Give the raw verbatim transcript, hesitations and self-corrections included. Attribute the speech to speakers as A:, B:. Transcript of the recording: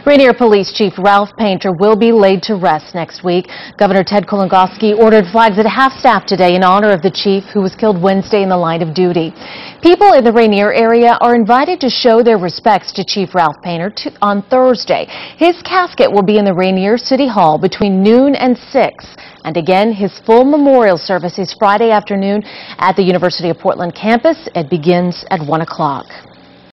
A: Rainier Police Chief Ralph Painter will be laid to rest next week. Governor Ted Kulongoski ordered flags at half-staff today in honor of the chief who was killed Wednesday in the line of duty. People in the Rainier area are invited to show their respects to Chief Ralph Painter to, on Thursday. His casket will be in the Rainier City Hall between noon and six. And again, his full memorial service is Friday afternoon at the University of Portland campus. It begins at one o'clock.